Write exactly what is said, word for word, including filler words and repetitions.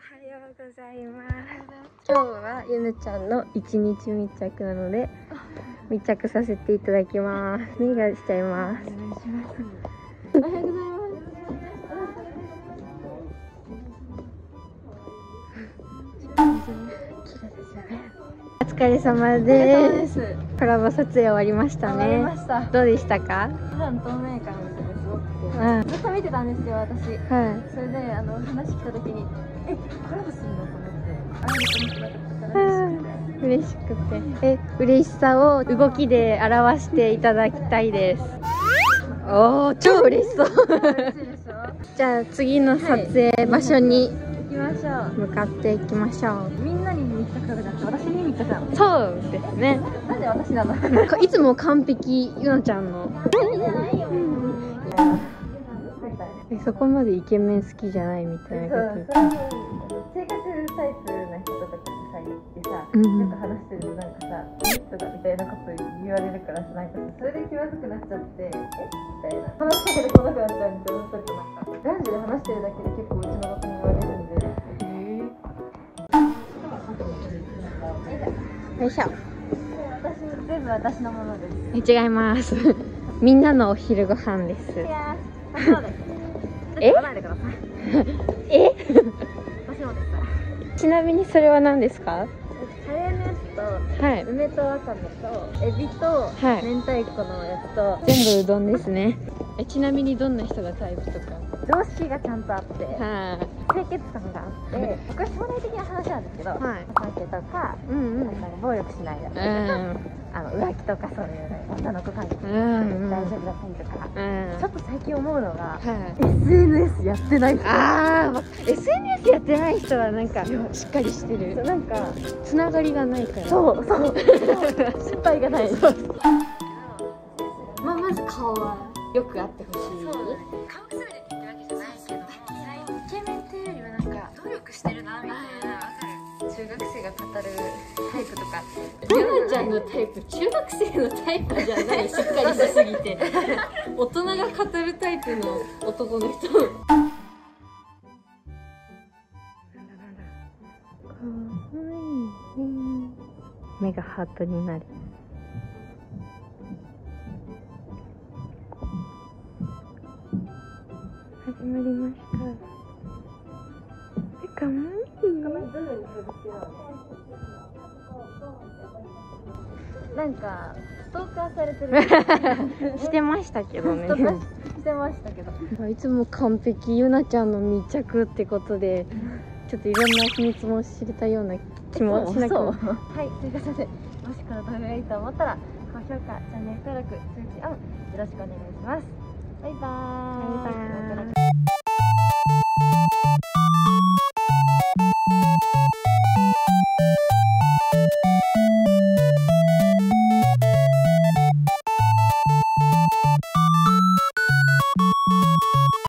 はようございます。今日はゆぬちゃんの一日密着なので密着させていただきます。お願いしちゃいます。お願いします。おはようございます。お疲れ様です。コラボ撮影終わりましたね。どうでしたか？ 普段透明感がすごくて、ずっと見てたんですよ、私。はい。それであの話来た時に、え、コラボするのと思って、あれ嬉しくて、え、嬉しさを動きで表していただきたいです。おお、超嬉しそう。じゃあ次の撮影場所に行きましょう。向かっていきましょう。 みんなに密着されたって私に密着なの？ そうですね。 なんで私なの？ いつも完璧ゆなちゃんの。そこまでイケメン好きじゃないみたいなこと。 性格タイプな人とかにさ言ってさ、うん、よく話してるとなんかさ「えっ?」とかみたいなこと言われるからさ、なんかそれで気まずくなっちゃって「えみたいな話しかけてこなくなっちゃうみたいな。ちょっとなんか男女で話してるだけで結構うちのことに言われるんで。 よいしょ。 私全部私のものです。 違います。みんなのお昼ご飯です。 いやー、そうです。 え？え？ 私もです。 ちなみにそれは何ですか？ カレーのやつと、はい、梅とわかめとエビと、はい、明太子のやつと全部うどんですね。え、ちなみにどんな人がタイプとか？ 常識がちゃんとあって、 は清潔感があって、これ将来的な話なんですけど、はい、お酒とか、うんうん、なんか暴力しないだったりとか、うん、あの浮気とかそういう、ね、女の子関係、うん、大丈夫だったりとか、うん、ちょっと最近思うのが、はい、エスエヌエス やってない人。 ああ、エスエヌエス やってない人はなんかしっかりしてる。 なんかつながりがないから。 そうそう。失敗がない。 まあまず顔はよくあってほしい。 そうだね。顔くすめてって言ってるわけじゃないけど、イケメンっていうよりはなんか努力してるなみたいな、わかる。中学生が語るタイプとか。 ゆなちゃんのタイプ、中学生のタイプじゃない。しっかりしすぎて。大人が語るタイプの男の人。目がハートになる。始まりました。え、かわいい。 なんかストーカーされてる。 してましたけどね。 してましたけど。 いつも完璧ゆなちゃんの密着ってことで、ちょっといろんな秘密も知れたような気もしなくも。 はい、ということで、もしこの動画がいいと思ったら高評価、チャンネル登録、通知オンよろしくお願いします。バイバーイ。バイバーイ。